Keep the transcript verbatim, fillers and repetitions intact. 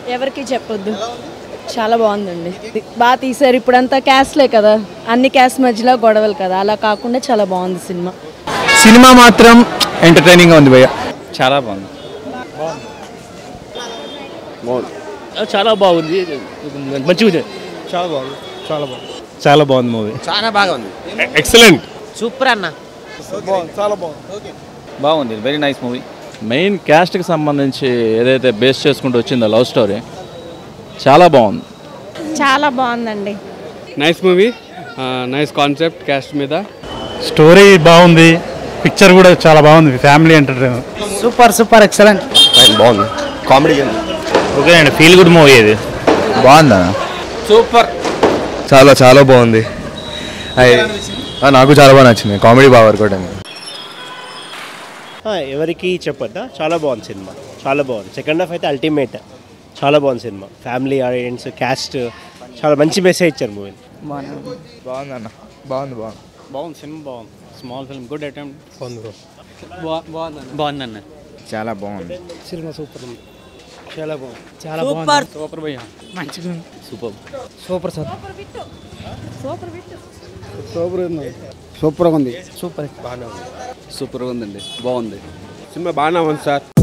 ఎవరికి చెప్పొద్దు, చాలా బాగుందండి, బాగా తీశారు. ఇప్పుడంతా క్యాస్ట్లే కదా, అన్ని క్యాస్ట్ మధ్యలో గొడవలు కదా, అలా కాకుండా చాలా బాగుంది సినిమా. సినిమా మాత్రం ఎంటర్టైనింగ్గా ఉంది భయ్య, చాలా బాగుంది. చాలా బాగుంది, మంచిగా చాలా బాగుంది, చాలా బాగుంది, చాలా బాగుంది మూవీ, చాలా బాగా ఉంది, ఎక్సలెంట్, సూపర్ అన్న, చాలా బాగుంది, బాగుంది, వెరీ నైస్ మూవీ. మెయిన్ క్యాస్ట్కి సంబంధించి ఏదైతే బేస్ చేసుకుంటూ వచ్చిందో లవ్ స్టోరీ చాలా బాగుంది. చాలా బాగుందండి. Nice movie, nice concept cast మీద. స్టోరీ బాగుంది, పిక్చర్ కూడా చాలా బాగుంది, family entertainer. Super super excellent, బాగుంది, కామెడీ. ఓకే అండి, ఫీల్ గుడ్ మూవీ ఇది. బాగుందా? సూపర్, చాలా చాలా బాగుంది. నాకు చాలా బాగా నచ్చింది, కామెడీ బాగా వర్కౌట్ అయింది. ఎవరికి చెప్పొద్దా, చాలా బాగుంది సినిమా, చాలా బాగుంది. సెకండ్ హాఫ్ అయితే అల్టిమేట్, చాలా బాగుంది సినిమా. ఫ్యామిలీ ఆడియన్స్, క్యాస్ట్, చాలా మంచి మెసేజ్ ఇచ్చారు మూవీ. బాగుంది అన్న, బాగుంది బాగుంది బాగుంది సినిమా, బాగుంది. Small film, good attempt. బాగుందన్న, చాలా బాగుంది సినిమా సూపర్ ఉంది, చాలా బాగుంది, చాలా బాగుంది, సూపర్ భయ్యా, మంచిగా సూపర్, సూపర్ సార్, సూపర్ ఉంది, సూపర్గా ఉంది, సూపర్ బాగానే ఉంది, సూపర్గా ఉందండి, బాగుంది సినిమా, బాగానే ఉంది సార్.